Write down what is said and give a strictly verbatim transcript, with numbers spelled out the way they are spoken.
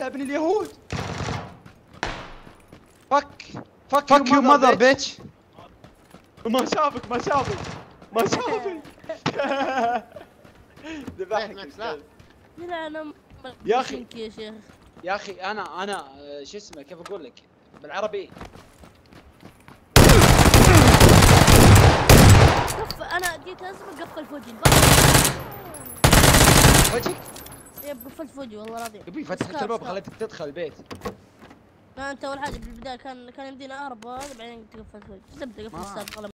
يا ابن اليهود. فك فك فك يو ماذر بيتش. ما شافك ما شافك ما شافك. ذبحك. لا انا يا اخي يا شيخ يا اخي انا انا شو اسمه كيف اقول لك بالعربي. كف انا جيت اسبق قفل في وجهي. وجهك؟ يب قفلت في وجهي والله العظيم. يبي فتحت الباب خليتك تدخل البيت. لا انت اول حاجه بالبدايه كان كان يمدينا اهرب بعدين قفلت في وجهي. كسبت قفلت السابق.